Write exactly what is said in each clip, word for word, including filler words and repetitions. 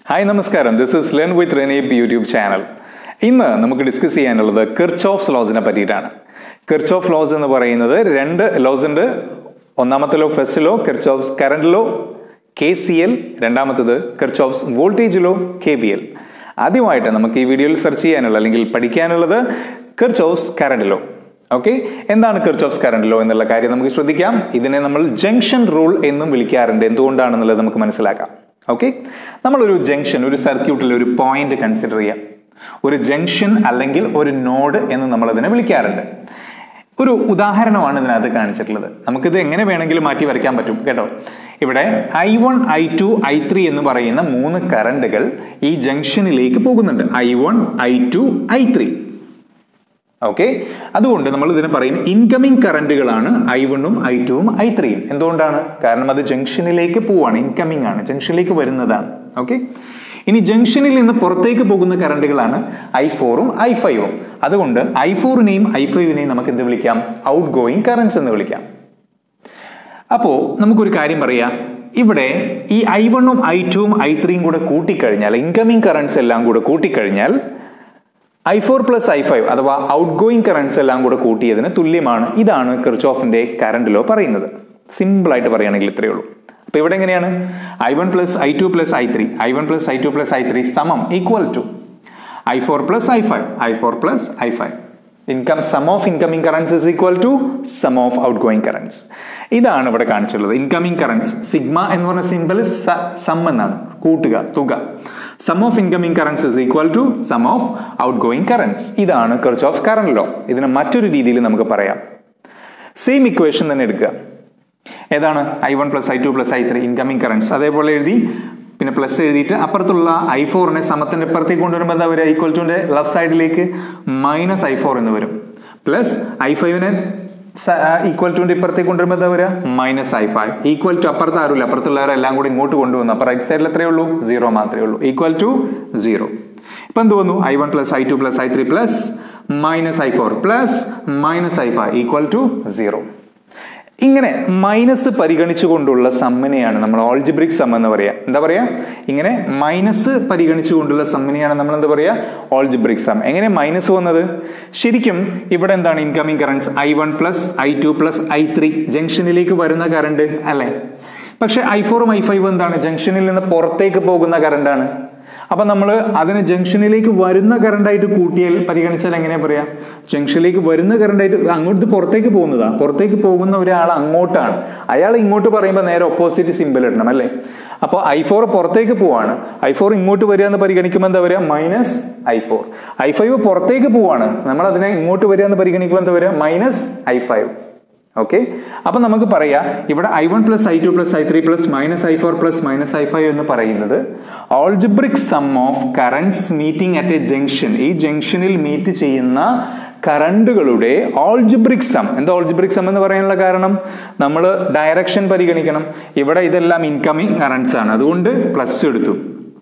Hi, Namaskaram. This is Learn with Renee YouTube channel. ഇന്ന് നമുക്ക് discuss ചെയ്യാനുള്ളത് Kirchhoff's ലോസിനെ പറ്റിയിട്ടാണ്. കിർച്ചോഫ് ലോസ് എന്ന് പറയുന്നത് രണ്ട് ലോസ് ഉണ്ട്. ഒന്നാമത്തെ law first law Kirchhoff's current law K C L, രണ്ടാമത്തേത് Kirchhoff's voltage law K V L. ആദ്യമായിട്ട് നമുക്ക് ഈ വീഡിയോയിൽ സെർച്ച് ചെയ്യാനുള്ള അല്ലെങ്കിൽ പഠിക്കാനുള്ളത് കിർച്ചോഫ്സ് കറന്റ് ലോ. ഓക്കെ, എന്താണ് കിർച്ചോഫ്സ് കറന്റ് ലോ എന്നുള്ള കാര്യം നമുക്ക് ശ്രദ്ധിക്കാം. ഇതിനെ നമ്മൾ ജംഗ്ഷൻ റൂൾ എന്നും വിളിക്കാറുണ്ട്. എന്തുകൊണ്ടാണെന്നുള്ളത് നമുക്ക് മനസ്സിലാക്കാം. ഓക്കെ, നമ്മളൊരു ജംഗ്ഷൻ, ഒരു സർക്യൂട്ടിൽ ഒരു പോയിന്റ് കൺസിഡർ ചെയ്യാം. ഒരു ജംഗ്ഷൻ അല്ലെങ്കിൽ ഒരു നോഡ് എന്ന് നമ്മൾ അതിനെ വിളിക്കാറുണ്ട്. ഒരു ഉദാഹരണമാണ് ഇതിനകത്ത് കാണിച്ചിട്ടുള്ളത്. നമുക്കിത് എങ്ങനെ വേണമെങ്കിലും മാറ്റി വരയ്ക്കാൻ പറ്റും കേട്ടോ. ഇവിടെ I one I two I three എന്ന് പറയുന്ന മൂന്ന് കറണ്ടുകൾ ഈ ജംഗ്ഷനിലേക്ക് പോകുന്നുണ്ട്. I one I two I three. Okay, അതുകൊണ്ട് നമ്മൾ ഇതിനെ പറയും ഇൻകമിംഗ് കറന്റുകളാണ് ഐ വണ്ണും ഐ ടുവും ഐ ത്രീയും. എന്തുകൊണ്ടാണ്? കാരണം അത് ജംഗ്ഷനിലേക്ക് പോവാണ്, ഇൻകമിംഗ് ആണ്, ജംഗ്ഷനിലേക്ക് വരുന്നതാണ്. ഓക്കെ, ഇനി ജംഗ്ഷനിൽ നിന്ന് പുറത്തേക്ക് പോകുന്ന കറണ്ടുകളാണ് ഐ ഫോറും ഐ ഫൈവും. അതുകൊണ്ട് ഐ ഫോറിനെയും ഐ ഫൈവിനെയും നമുക്ക് എന്ത് വിളിക്കാം? ഔട്ട് ഗോയിങ് കറന്റ്സ് എന്ന് വിളിക്കാം. അപ്പോ നമുക്കൊരു കാര്യം പറയാം. ഇവിടെ ഈ ഐ വണ്ണും ഐ ടുവും ഐ ത്രീയും കൂടെ കൂട്ടിക്കഴിഞ്ഞാൽ, ഇൻകമിംഗ് കറന്റ്സ് എല്ലാം കൂടെ കൂട്ടിക്കഴിഞ്ഞാൽ I four plus I five അഥവാ ഔട്ട് ഗോയിങ് കറന്റ്സ് എല്ലാം കൂടെ കൂട്ടിയതിന് തുല്യമാണ്. ഇതാണ് കിർച്ചോഫിന്റെ കറന്റ് ലോ പറയുന്നത്. സിമ്പിൾ ആയിട്ട് പറയുകയാണെങ്കിൽ ഇത്രയേ ഉള്ളൂ. അപ്പൊ ഇവിടെ എങ്ങനെയാണ്? I one plus I two plus I three, I one plus I two plus I three സമം equal to I four plus I five, I four plus I five. Income sum of incoming currents is equal to sum of outgoing currents. ഇതാണ് ഇവിടെ കാണിച്ചുള്ളത്. Incoming currents sigma എന്ന് പറഞ്ഞ simple some എന്നാണ്, കൂട്ടുക, തുക. Sum of incoming currents is equal to sum of outgoing currents. ഇതാണ് Kirchhoff current law. ഇതിനെ മറ്റൊരു രീതിയിൽ നമുക്ക് പറയാം. സെയിം ഇക്വേഷൻ തന്നെ എടുക്കുക. ഏതാണ്? I one plus I two plus I three incoming currents. അതേപോലെ എഴുതി, പിന്നെ പ്ലസ് എഴുതിയിട്ട് അപ്പുറത്തുള്ള ഐ ഫോറിനെ സമത്തിന്റെ ഇപ്പുറത്തേക്ക് കൊണ്ടുവരുമ്പോൾ എന്താ വരിക? ഈക്വൽ ടുന്റെ ലെഫ്റ്റ് സൈഡിലേക്ക് മൈനസ് ഐ ഫോർ എന്ന് വരും. പ്ലസ് ഐ ഫൈവിനെ ഈക്വൽ ടുന്റെ ഇപ്പുറത്തേക്ക് കൊണ്ടുവരുമ്പോൾ എന്താ വരിക? Minus I five. Equal to അപ്പുറത്ത് ആരുമില്ല, അപ്പുറത്തുള്ളവരെല്ലാം കൂടി ഇങ്ങോട്ട് കൊണ്ടുവന്നു. അപ്പൊ റൈറ്റ് സൈഡിൽ എത്രയേ ഉള്ളൂ? സീറോ മാത്രമേ ഉള്ളൂ. Equal to zero. ഇപ്പൊ എന്ത് വന്നു? I one plus I two plus I three plus minus I four plus minus I five equal to zero. ഇങ്ങനെ മൈനസ് പരിഗണിച്ചുകൊണ്ടുള്ള സമ്മിനെയാണ് നമ്മൾ ഓൾജിബ്രിക് സം എന്ന് പറയാ. എന്താ പറയാ? ഇങ്ങനെ മൈനസ് പരിഗണിച്ചുകൊണ്ടുള്ള സമ്മിനെയാണ് നമ്മൾ എന്താ പറയാ? Algebraic some. എങ്ങനെ മൈനസ് വന്നത്? ശരിക്കും ഇവിടെ എന്താണ് incoming currents? I one plus I two plus I three ജംഗ്ഷനിലേക്ക് വരുന്ന കറണ്ട് അല്ലെ. പക്ഷെ ഐ ഫോറും ഐ ഫൈവും എന്താണ്? ജംഗ്ഷനിൽ നിന്ന് പുറത്തേക്ക് പോകുന്ന കറണ്ടാണ്. അപ്പൊ നമ്മൾ അതിന് ജംഗ്ഷനിലേക്ക് വരുന്ന കറണ്ടായിട്ട് കൂട്ടിയാൽ പരിഗണിച്ചാൽ എങ്ങനെയാ പറയാ? ജംഗ്ഷനിലേക്ക് വരുന്ന കറണ്ടായിട്ട്, അങ്ങോട്ട് പുറത്തേക്ക് പോകുന്നതാ. പുറത്തേക്ക് പോകുന്ന ഒരാൾ അങ്ങോട്ടാണ്, അയാൾ ഇങ്ങോട്ട് പറയുമ്പോൾ നേരെ ഓപ്പോസിറ്റ് സിമ്പിൾ ഇടണം അല്ലേ. അപ്പൊ ഐ ഫോർ പുറത്തേക്ക് പോവാണ്, ഐ ഫോർ ഇങ്ങോട്ട് വരിക എന്ന് പരിഗണിക്കുമ്പോൾ എന്താ വരിക? Minus I four. I five പുറത്തേക്ക് പോവാണ്, നമ്മൾ അതിനെ ഇങ്ങോട്ട് വരിക എന്ന് പരിഗണിക്കുമ്പോൾ എന്താ വരിക? Minus I five. ഓക്കെ, അപ്പൊ നമുക്ക് പറയാം ഇവിടെ I one plus I two plus I three plus minus I four plus minus I five എന്ന് പറയുന്നത് algebraic sum of currents meeting at a junction. ഈ ജംഗ്ഷനിൽ മീറ്റ് ചെയ്യുന്ന കറണ്ടുകളുടെ ഓൾജിബ്രിക് സം. എന്താ ഓൾജിബ്രിക് സം എന്ന് പറയാനുള്ള കാരണം? നമ്മൾ ഡയറക്ഷൻ പരിഗണിക്കണം. ഇവിടെ ഇതെല്ലാം ഇൻകമിംഗ് കറന്റ്സ് ആണ്, അതുകൊണ്ട് പ്ലസ് എടുത്തു.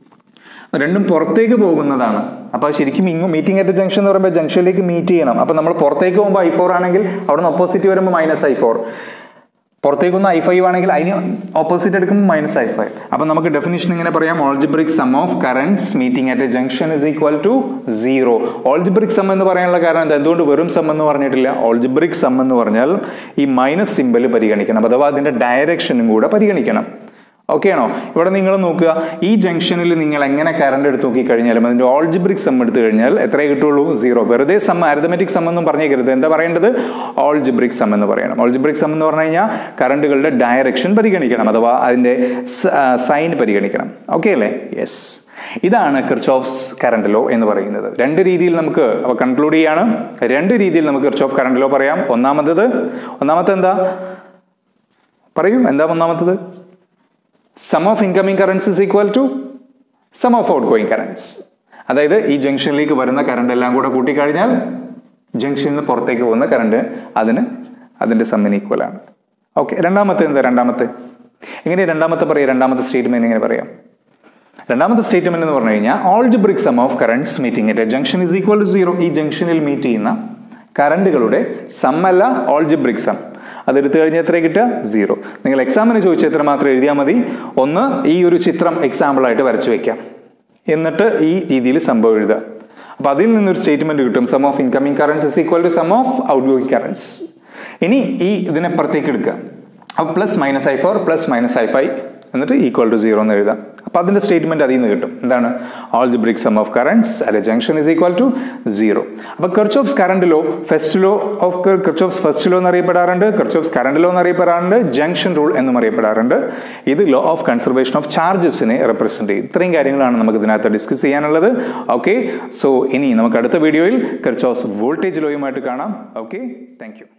രണ്ടും പുറത്തേക്ക് പോകുന്നതാണ്. അപ്പൊ ശരിക്കും ഇങ്ങ് മീറ്റിംഗ് അറ്റ് ജംഗ്ഷൻ എന്ന് പറയുമ്പോൾ ജംഗ്ഷനിലേക്ക് മീറ്റ് ചെയ്യണം. അപ്പൊ നമ്മൾ പുറത്തേക്ക് പോകുമ്പോൾ ഐ ഫോർ ആണെങ്കിൽ അവിടെ നിന്ന് ഓപ്പോസിറ്റ് വരുമ്പോൾ മൈനസ് ഐ ഫോർ, പുറത്തേക്ക് വന്ന ഐ ഫൈവ് ആണെങ്കിൽ അതിന് ഓപ്പോസിറ്റ് എടുക്കുമ്പോൾ മൈനസ് ഐ ഫൈവ്. അപ്പൊ നമുക്ക് ഡെഫിനിഷൻ ഇങ്ങനെ പറയാം: algebraic sum of currents meeting at a junction is equal to zero. Algebraic sum എന്ന് പറയാനുള്ള കാരണം എന്താ? എന്തുകൊണ്ട് വെറും സം എന്ന് പറഞ്ഞിട്ടില്ല? ഓൾജിബ്രിക് സം എന്ന് പറഞ്ഞാൽ ഈ മൈനസ് സിമ്പൽ പരിഗണിക്കണം, അഥവാ അതിന്റെ ഡയറക്ഷനും കൂടെ പരിഗണിക്കണം. ഓക്കെ ആണോ? ഇവിടെ നിങ്ങൾ നോക്കുക, ഈ ജംഗ്ഷനിൽ നിങ്ങൾ എങ്ങനെ കറണ്ട് എടുത്ത് നോക്കിക്കഴിഞ്ഞാലും അതിന്റെ ഓൾജിബ്രിക് സം എടുത്തു കഴിഞ്ഞാൽ എത്രയേ കിട്ടുള്ളൂ? സീറോ. വെറുതെ സം, അരിതമെറ്റിക് സം ഒന്നും പറഞ്ഞേക്കരുത്. എന്താ പറയേണ്ടത്? ഓൾജിബ്രിക് സം എന്ന് പറയണം. ഓൾജിബ്രിക് സം എന്ന് പറഞ്ഞു കഴിഞ്ഞാൽ കറണ്ടുകളുടെ ഡയറക്ഷൻ പരിഗണിക്കണം, അഥവാ അതിന്റെ സൈൻ പരിഗണിക്കണം. ഓക്കെ അല്ലേ? യെസ്, ഇതാണ് കിർച്ചോഫ്സ് കറന്റ് ലോ എന്ന് പറയുന്നത്. രണ്ട് രീതിയിൽ നമുക്ക് കൺക്ലൂഡ് ചെയ്യാണ്. രണ്ട് രീതിയിൽ നമുക്ക് കിർച്ചോഫ് കറന്റ് ലോ പറയാം. ഒന്നാമത്തത് ഒന്നാമത്തെ എന്താ പറയൂ? എന്താ ഒന്നാമത്തത്? Sum of incoming currents is equal to sum of outgoing currents. അതായത് ഈ ജംഗ്ഷനിലേക്ക് വരുന്ന കറണ്ട് എല്ലാം കൂടെ കൂട്ടിക്കഴിഞ്ഞാൽ ജംഗ്ഷനിൽ നിന്ന് പുറത്തേക്ക് പോകുന്ന കറണ്ട് അതിന് അതിന്റെ സമ്മിന് ഈക്വൽ ആണ്. ഓക്കെ, രണ്ടാമത്തെ എന്താ? രണ്ടാമത്തെ എങ്ങനെ രണ്ടാമത്തെ പറയാം? രണ്ടാമത്തെ സ്റ്റേറ്റ്മെന്റ് എങ്ങനെ പറയാം? രണ്ടാമത്തെ സ്റ്റേറ്റ്മെന്റ് എന്ന് പറഞ്ഞു കഴിഞ്ഞാൽ algebraic sum of currents meeting at a junction is equal to zero. ഈ ജംഗ്ഷനിൽ മീറ്റ് ചെയ്യുന്ന കറണ്ടുകളുടെ സം അല്ല ഓൾജിബ്രിക് സം. അതെടുത്തു കഴിഞ്ഞാൽ എത്ര കിട്ടുക? സീറോ. നിങ്ങൾ എക്സാമിന് ചോദിച്ചാൽ എത്ര മാത്രം എഴുതിയാൽ മതി? ഒന്ന് ഈ ഒരു ചിത്രം എക്സാമ്പിൾ ആയിട്ട് വരച്ചു വെക്കാം. എന്നിട്ട് ഈ രീതിയിൽ സംഭവം എഴുതുക. അപ്പോൾ അതിൽ നിന്നൊരു സ്റ്റേറ്റ്മെന്റ് കിട്ടും, sum of incoming currents is equal to sum of outgoing currents. ഇനി ഈ ഇതിനപ്പുറത്തേക്ക് എടുക്കുക. അപ്പോൾ plus minus I four plus minus I five എന്നിട്ട് ഈക്വൽ ടു സീറോ എന്ന് എഴുതാം. അപ്പോൾ അതിൻ്റെ സ്റ്റേറ്റ്മെന്റ് അതിൽ നിന്ന് കിട്ടും. എന്താണ്? Algebraic sum of currents at a junction is equal to zero. അപ്പോൾ Kirchhoff's current law first law of Kirchhoff's first law എന്നറിയപ്പെടാറുണ്ട്, കിർച്ചോഫ്സ് കറണ്ട് ലോ എന്നറിയപ്പെടാറുണ്ട്, ജംഗ്ഷൻ റൂൾ എന്നും അറിയപ്പെടാറുണ്ട്. ഇത് ലോ ഓഫ് കൺസർവേഷൻ ഓഫ് ചാർജസിനെ റെപ്രസെന്റ് ചെയ്യും. ഇത്രയും കാര്യങ്ങളാണ് നമുക്ക് ഇതിനകത്ത് ഡിസ്കസ് ചെയ്യാനുള്ളത്. ഓക്കെ, സോ ഇനി നമുക്ക് അടുത്ത വീഡിയോയിൽ കിർച്ചോഫ്സ് വോൾട്ടേജ് ലോയുമായിട്ട് കാണാം. Okay, thank U.